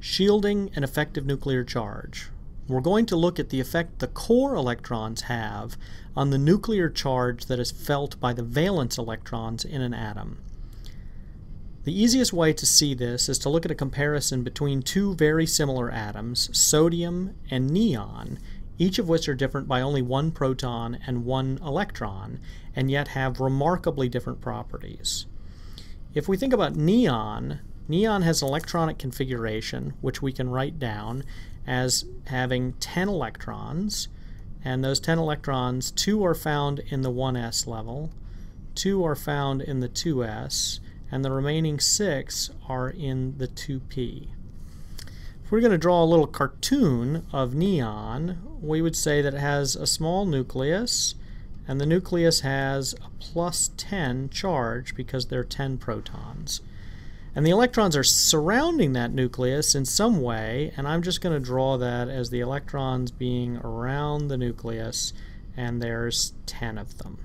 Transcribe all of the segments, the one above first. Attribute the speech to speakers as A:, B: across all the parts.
A: shielding and effective nuclear charge. We're going to look at the effect the core electrons have on the nuclear charge that is felt by the valence electrons in an atom. The easiest way to see this is to look at a comparison between two very similar atoms, sodium and neon, each of which are different by only one proton and one electron, and yet have remarkably different properties. If we think about neon, neon has an electronic configuration, which we can write down as having 10 electrons, and those 10 electrons, 2 are found in the 1s level, 2 are found in the 2s, and the remaining 6 are in the 2p. If we're going to draw a little cartoon of neon, we would say that it has a small nucleus, and the nucleus has a plus 10 charge because there are 10 protons. And the electrons are surrounding that nucleus in some way, and I'm just going to draw that as the electrons being around the nucleus, and there's 10 of them.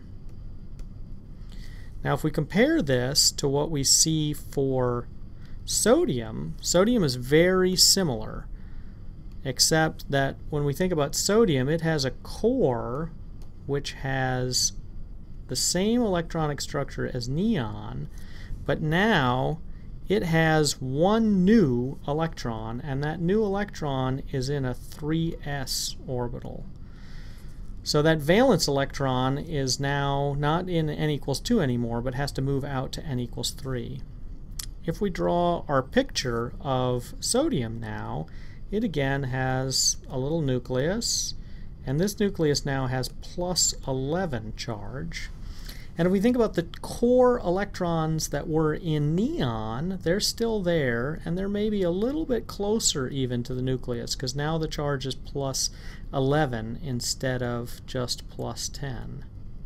A: Now if we compare this to what we see for sodium, sodium is very similar, except that when we think about sodium, it has a core which has the same electronic structure as neon, but now it has one new electron, and that new electron is in a 3s orbital. So that valence electron is now not in n equals 2 anymore, but has to move out to n equals 3. If we draw our picture of sodium now, it again has a little nucleus, and this nucleus now has plus 11 charge. And if we think about the core electrons that were in neon, they're still there, and they're maybe a little bit closer even to the nucleus, because now the charge is plus 11 instead of just plus 10.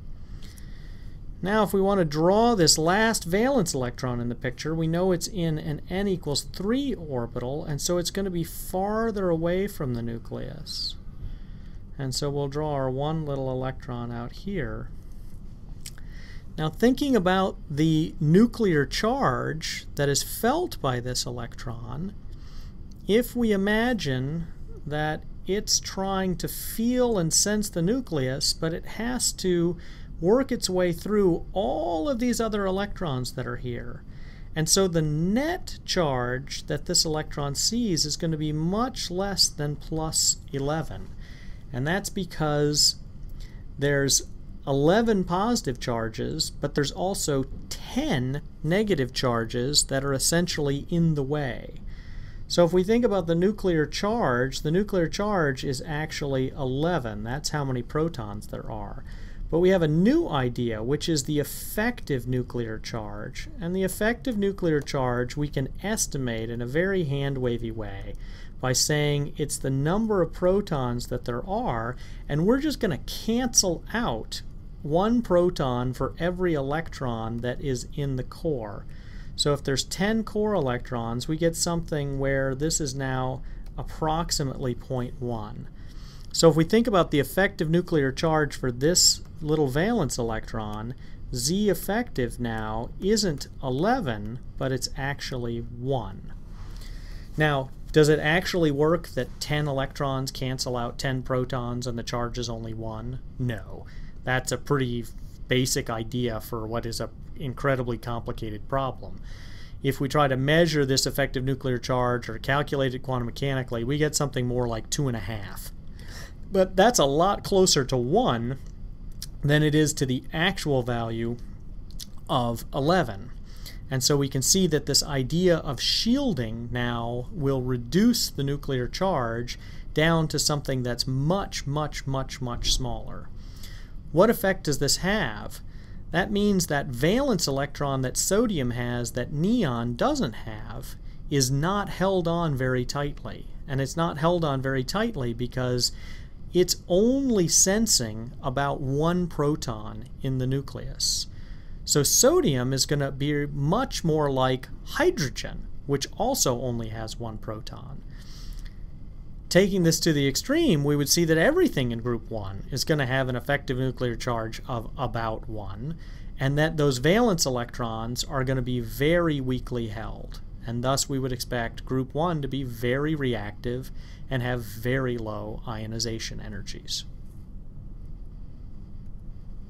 A: Now if we want to draw this last valence electron in the picture, we know it's in an n equals 3 orbital, and so it's going to be farther away from the nucleus. And so we'll draw our one little electron out here. Now thinking about the nuclear charge that is felt by this electron, if we imagine that it's trying to feel and sense the nucleus, but it has to work its way through all of these other electrons that are here. And so the net charge that this electron sees is going to be much less than plus 11. And that's because there's 11 positive charges, but there's also 10 negative charges that are essentially in the way. So if we think about the nuclear charge is actually 11. That's how many protons there are. But we have a new idea, which is the effective nuclear charge. And the effective nuclear charge we can estimate in a very hand-wavy way by saying it's the number of protons that there are, and we're just going to cancel out one proton for every electron that is in the core. So if there's 10 core electrons, we get something where this is now approximately 0.1. So if we think about the effective nuclear charge for this little valence electron, Z effective now isn't 11, but it's actually 1. Now, does it actually work that 10 electrons cancel out 10 protons and the charge is only 1? No. That's a pretty basic idea for what is an incredibly complicated problem. If we try to measure this effective nuclear charge or calculate it quantum mechanically, we get something more like 2.5. But that's a lot closer to 1 than it is to the actual value of 11. And so we can see that this idea of shielding now will reduce the nuclear charge down to something that's much, much, much, much smaller. What effect does this have? That means that valence electron that sodium has that neon doesn't have is not held on very tightly. And it's not held on very tightly because it's only sensing about 1 proton in the nucleus. So sodium is going to be much more like hydrogen, which also only has 1 proton. Taking this to the extreme, we would see that everything in group 1 is going to have an effective nuclear charge of about 1, and that those valence electrons are going to be very weakly held. and thus we would expect group 1 to be very reactive and have very low ionization energies.